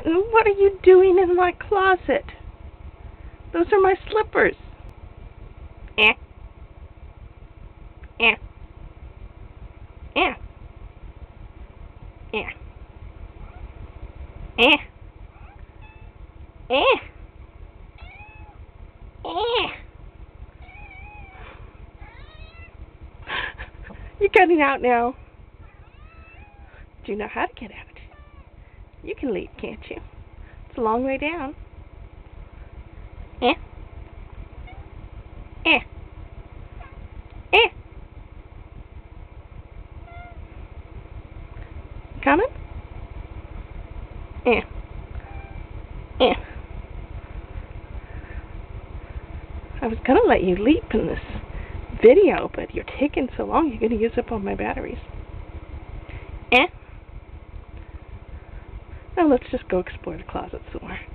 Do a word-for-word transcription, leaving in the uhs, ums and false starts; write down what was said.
Kitten, what are you doing in my closet? Those are my slippers. Eh. Eh. Eh. Eh. Eh. Eh. Eh. You're getting out now. Do you know how to get out? You can leap, can't you? It's a long way down. Eh. Eh. Eh. Coming? Eh. Eh. I was gonna let you leap in this video, but you're taking so long, you're gonna use up all my batteries. Eh. Now let's just go explore the closet some more.